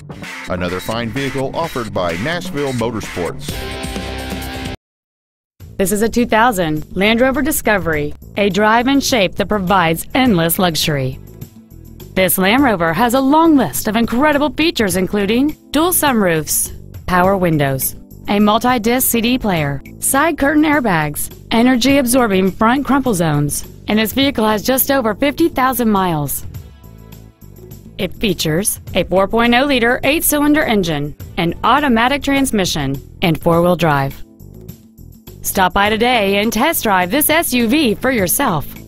Another fine vehicle offered by Nashville Motorsports. This is a 2000 Land Rover Discovery, a drive and shape that provides endless luxury. This Land Rover has a long list of incredible features including dual sunroofs, power windows, a multi-disc CD player, side curtain airbags, energy-absorbing front crumple zones, and this vehicle has just over 50,000 miles. It features a 4.0-liter 8-cylinder engine, an automatic transmission, and 4-wheel drive. Stop by today and test drive this SUV for yourself.